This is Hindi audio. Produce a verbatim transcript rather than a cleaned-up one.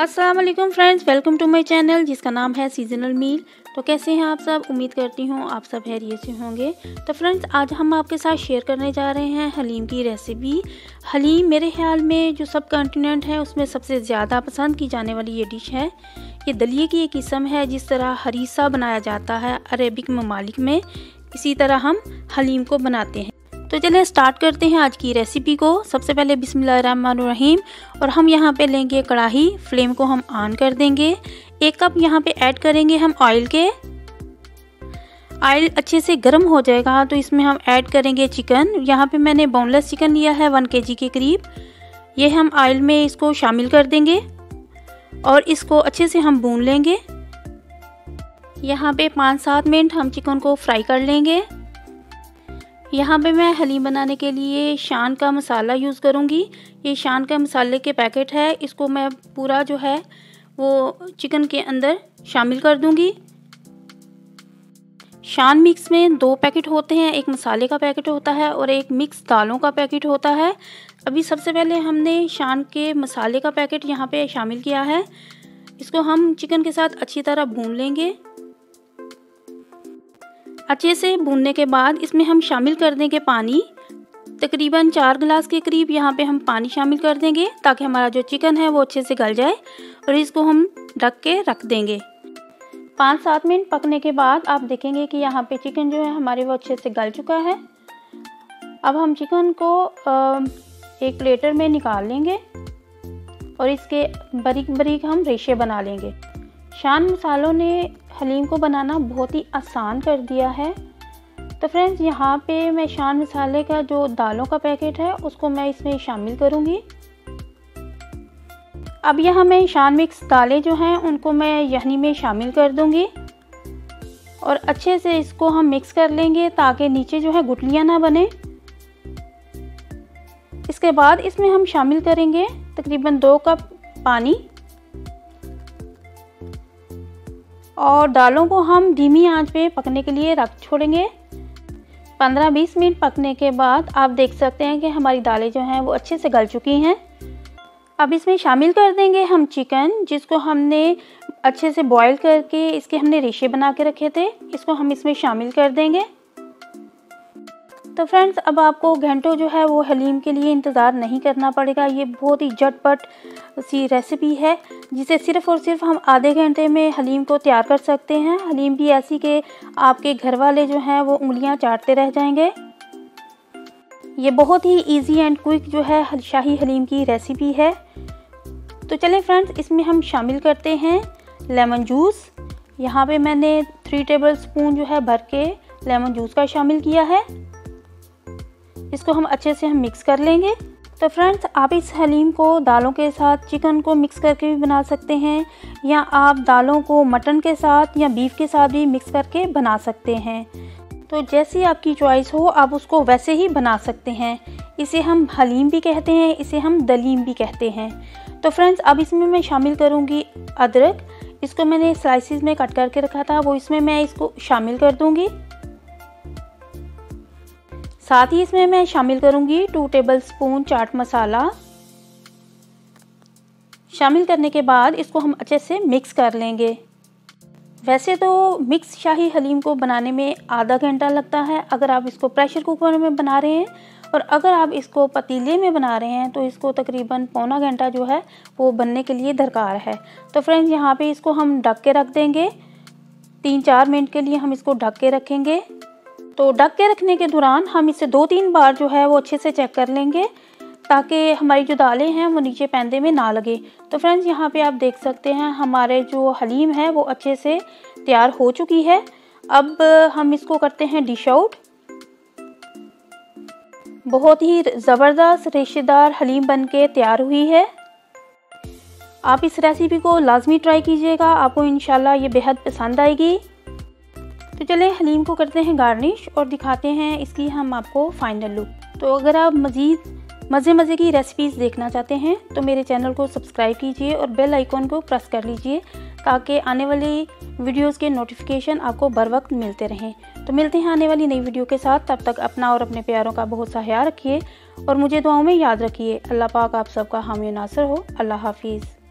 अस्सलाम वालेकुम friends, welcome to my channel जिसका नाम है सीजनल मील। तो कैसे हैं आप सब? उम्मीद करती हूँ आप सब खैरियत से होंगे। तो फ्रेंड्स, आज हम आपके साथ शेयर करने जा रहे हैं हलीम की रेसिपी। हलीम मेरे ख्याल में जो सब कॉन्टिनेंट है उसमें सबसे ज़्यादा पसंद की जाने वाली ये डिश है। ये दलिए की एक किस्म है। जिस तरह हरीसा बनाया जाता है अरेबिक ममालिक में, इसी तरह हम हलीम को बनाते हैं। तो चलिए स्टार्ट करते हैं आज की रेसिपी को। सबसे पहले बिस्मिल्लाहिर्रहमानिर्रहीम। और हम यहाँ पे लेंगे कढ़ाई, फ्लेम को हम ऑन कर देंगे। एक कप यहाँ पे ऐड करेंगे हम ऑयल के। ऑयल अच्छे से गर्म हो जाएगा तो इसमें हम ऐड करेंगे चिकन। यहाँ पे मैंने बोनलेस चिकन लिया है वन केजी के करीब। ये हम ऑयल में इसको शामिल कर देंगे और इसको अच्छे से हम भून लेंगे। यहाँ पे पाँच सात मिनट हम चिकन को फ्राई कर लेंगे। यहाँ पे मैं हलीम बनाने के लिए शान का मसाला यूज़ करूँगी। ये शान का मसाले के पैकेट है, इसको मैं पूरा जो है वो चिकन के अंदर शामिल कर दूँगी। शान मिक्स में दो पैकेट होते हैं, एक मसाले का पैकेट होता है और एक मिक्स दालों का पैकेट होता है। अभी सबसे पहले हमने शान के मसाले का पैकेट यहाँ पे शामिल किया है। इसको हम चिकन के साथ अच्छी तरह भून लेंगे। अच्छे से भूनने के बाद इसमें हम शामिल कर देंगे पानी। तकरीबन चार गिलास के करीब यहाँ पे हम पानी शामिल कर देंगे ताकि हमारा जो चिकन है वो अच्छे से गल जाए। और इसको हम ढक के रख देंगे। पाँच सात मिनट पकने के बाद आप देखेंगे कि यहाँ पे चिकन जो है हमारे वो अच्छे से गल चुका है। अब हम चिकन को एक प्लेटर में निकाल लेंगे और इसके बारीक बारीक हम रेशे बना लेंगे। शान मसालों ने हलीम को बनाना बहुत ही आसान कर दिया है। तो फ्रेंड्स, यहाँ पे मैं शान मसाले का जो दालों का पैकेट है उसको मैं इसमें शामिल करूँगी। अब यहाँ मैं शान मिक्स दालें जो हैं उनको मैं यखनी में शामिल कर दूँगी और अच्छे से इसको हम मिक्स कर लेंगे ताकि नीचे जो है गुठलियाँ ना बने। इसके बाद इसमें हम शामिल करेंगे तकरीबन दो कप पानी और दालों को हम धीमी आंच पे पकने के लिए रख छोड़ेंगे। पंद्रह बीस मिनट पकने के बाद आप देख सकते हैं कि हमारी दालें जो हैं वो अच्छे से गल चुकी हैं। अब इसमें शामिल कर देंगे हम चिकन, जिसको हमने अच्छे से बॉईल करके इसके हमने रेशे बना के रखे थे। इसको हम इसमें शामिल कर देंगे। तो फ्रेंड्स, अब आपको घंटों जो है वो हलीम के लिए इंतज़ार नहीं करना पड़ेगा। ये बहुत ही झटपट सी रेसिपी है जिसे सिर्फ़ और सिर्फ हम आधे घंटे में हलीम को तैयार कर सकते हैं। हलीम भी ऐसी कि आपके घर वाले जो हैं वो उंगलियां चाटते रह जाएंगे। ये बहुत ही इजी एंड क्विक जो है शाही हलीम की रेसिपी है। तो चलें फ्रेंड्स, इसमें हम शामिल करते हैं लेमन जूस। यहाँ पे मैंने थ्री टेबल स्पून जो है भर के लेमन जूस का शामिल किया है। इसको हम अच्छे से हम मिक्स कर लेंगे। तो फ्रेंड्स, आप इस हलीम को दालों के साथ चिकन को मिक्स करके भी बना सकते हैं या आप दालों को मटन के साथ या बीफ के साथ भी मिक्स करके बना सकते हैं। तो जैसी आपकी चॉइस हो आप उसको वैसे ही बना सकते हैं। इसे हम हलीम भी कहते हैं, इसे हम दलीम भी कहते हैं। तो फ्रेंड्स, अब इसमें मैं शामिल करूँगी अदरक। इसको मैंने स्लाइसिस में कट करके रखा था, वो इसमें मैं इसको शामिल कर दूँगी। साथ ही इसमें मैं शामिल करूंगी two tablespoon chaat masala. शामिल करने के बाद इसको हम अच्छे से मिक्स कर लेंगे। वैसे तो मिक्स शाही हलीम को बनाने में आधा घंटा लगता है अगर आप इसको प्रेशर कुकर में बना रहे हैं, और अगर आप इसको पतीले में बना रहे हैं तो इसको तकरीबन पौना घंटा जो है वो बनने के लिए दरकार है। तो फ्रेंड्स, यहाँ पे इसको हम ढक के रख देंगे। तीन चार मिनट के लिए हम इसको ढक के रखेंगे। तो ढक के रखने के दौरान हम इसे दो तीन बार जो है वो अच्छे से चेक कर लेंगे ताकि हमारी जो दालें हैं वो नीचे पैंदे में ना लगे। तो फ्रेंड्स, यहाँ पे आप देख सकते हैं हमारे जो हलीम है वो अच्छे से तैयार हो चुकी है। अब हम इसको करते हैं डिश आउट। बहुत ही ज़बरदस्त रेशेदार हलीम बनके तैयार हुई है। आप इस रेसिपी को लाजमी ट्राई कीजिएगा, आपको इंशाल्लाह ये बेहद पसंद आएगी। तो चले हलीम को करते हैं गार्निश और दिखाते हैं इसकी हम आपको फाइनल लुक। तो अगर आप मज़ीद मज़े मज़े की रेसिपीज़ देखना चाहते हैं तो मेरे चैनल को सब्सक्राइब कीजिए और बेल आइकॉन को प्रेस कर लीजिए ताकि आने वाली वीडियोस के नोटिफिकेशन आपको बर वक्त मिलते रहें। तो मिलते हैं आने वाली नई वीडियो के साथ। तब तक अपना और अपने प्यारों का बहुत सा ख्याल रखिए और मुझे दुआओं में याद रखिए। अल्लाह पाक आप सबका हामी नासर हो। अल्लाह हाफिज़।